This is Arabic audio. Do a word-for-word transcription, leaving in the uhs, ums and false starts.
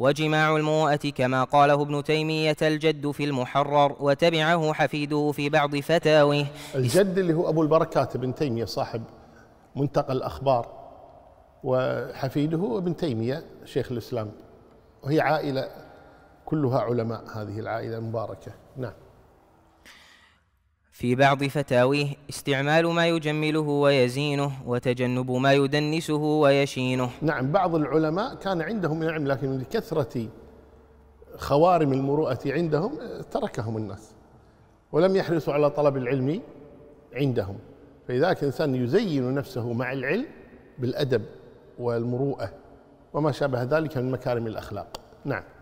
وجماع المروءة كما قاله ابن تيمية الجد في المحرر، وتبعه حفيده في بعض فتاويه. الجد اللي هو أبو البركات ابن تيمية صاحب منتقى الأخبار، وحفيده ابن تيمية شيخ الإسلام، وهي عائلة كلها علماء هذه العائلة المباركة. نعم. في بعض فتاويه استعمال ما يجمله ويزينه، وتجنب ما يدنسه ويشينه. نعم، بعض العلماء كان عندهم من العلم، لكن لكثرة خوارم المروءة عندهم تركهم الناس ولم يحرصوا على طلب العلم عندهم. فلذلك الإنسان يزين نفسه مع العلم بالأدب والمروءة وما شابه ذلك من مكارم الأخلاق. نعم.